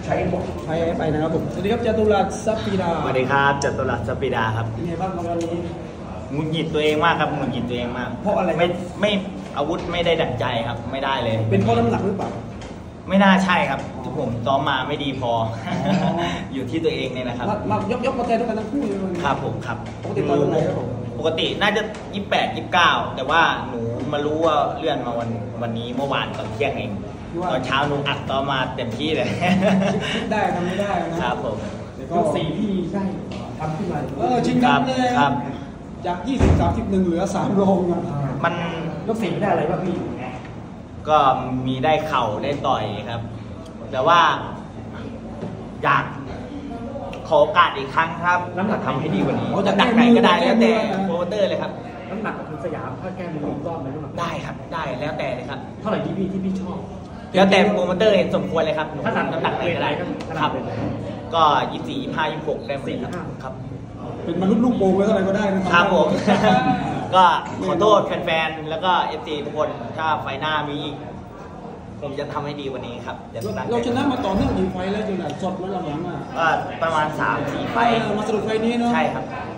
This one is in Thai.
ใช้ไปนะครับผมสวัสดีครับจตุรัสซับปีดาสวัสดีครับจตุรัสซับปีดาครับเป็นไงบ้างวันนี้หงุดหงิดตัวเองมากครับหงุดหงิดตัวเองมากเพราะอะไรไม่อาวุธไม่ได้ดั่งใจครับไม่ได้เลยเป็นเพราะน้ำหนักหรือเปล่าไม่น่าใช่ครับทุกผมซ้อมมาไม่ดีพออยู่ที่ตัวเองเนี่ยนะครับยกมาแทนทุกกันทั้งคู่เลยครับผมครับปกติตอนไหนครับผมปกติน่าจะ28 29แต่ว่าหนูมารู้ว่าเลื่อนมาวันนี้เมื่อวานตอนเที่ยงเองตอนเช้าหนูอัดต่อมาเต็มที่เลยคิดได้ทำไม่ได้นะครับผมยก4พี่ได้ทำขึ้นมาชิงกันเลยครับจาก20-31เหลือ3 โลมันยก4ไม่ได้อะไรบ้างพี่ก็มีได้เข่าได้ต่อยครับแต่ว่าอยากขอโอกาสอีกครั้งครับน้ำหนักทำให้ดีกว่านี้จะหนักไหนก็ได้แล้วแต่โปรโมเตอร์เลยครับน้ำหนักของสยามถ้าแก้มือรอบไหนน้ำหนักได้ครับได้แล้วแต่เลยครับเท่าไหร่ที่พี่ชอบแล้วแต่โปรโมเตอร์เห็นสมควรเลยครับถ้าน้ำหนักไหนก็ได้ครับก็24 25 26ได้หมดเลยครับเป็นมนุษย์ลูกโป่งไว้เท่าไหร่ก็ได้นะครับผมก็ขอโทษแฟนๆแล้วก็ FC ทุกคนถ้าไฟหน้ามีอีกผมจะทำให้ดีกว่านี้ครับเราชนะมาต่อเนื่องกี่ไฟแล้วจนสดมันระหว่างก็ประมาณ 3-4 ไฟมาสรุปไฟนี้เนาะใช่ครับ